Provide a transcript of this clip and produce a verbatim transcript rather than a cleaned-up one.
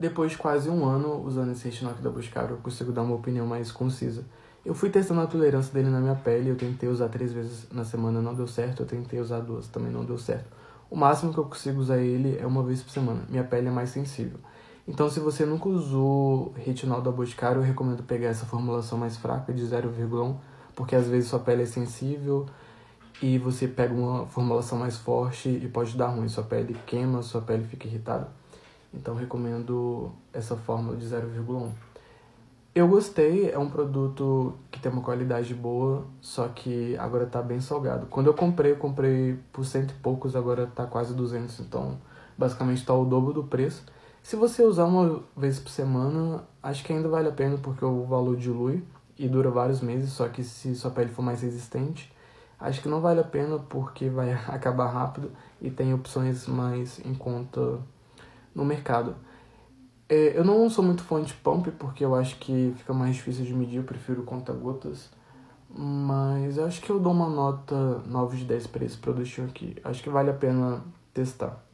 depois de quase um ano usando esse retinol aqui da Boticário, eu consigo dar uma opinião mais concisa. Eu fui testando a tolerância dele na minha pele, eu tentei usar três vezes na semana, não deu certo, eu tentei usar duas, também não deu certo. O máximo que eu consigo usar ele é uma vez por semana, minha pele é mais sensível. Então, se você nunca usou retinol da Boticário, eu recomendo pegar essa formulação mais fraca de zero vírgula um, porque às vezes sua pele é sensível e você pega uma formulação mais forte e pode dar ruim, sua pele queima, sua pele fica irritada. Então, recomendo essa fórmula de zero vírgula um. Eu gostei, é um produto que tem uma qualidade boa, só que agora tá bem salgado. Quando eu comprei, eu comprei por cento e poucos, agora tá quase duzentos, então basicamente tá o dobro do preço. Se você usar uma vez por semana, acho que ainda vale a pena, porque o valor dilui e dura vários meses, só que se sua pele for mais resistente, acho que não vale a pena, porque vai acabar rápido e tem opções mais em conta no mercado. Eu não sou muito fã de pump, porque eu acho que fica mais difícil de medir, eu prefiro conta-gotas. Mas eu acho que eu dou uma nota nove de dez para esse produtinho aqui. Acho que vale a pena testar.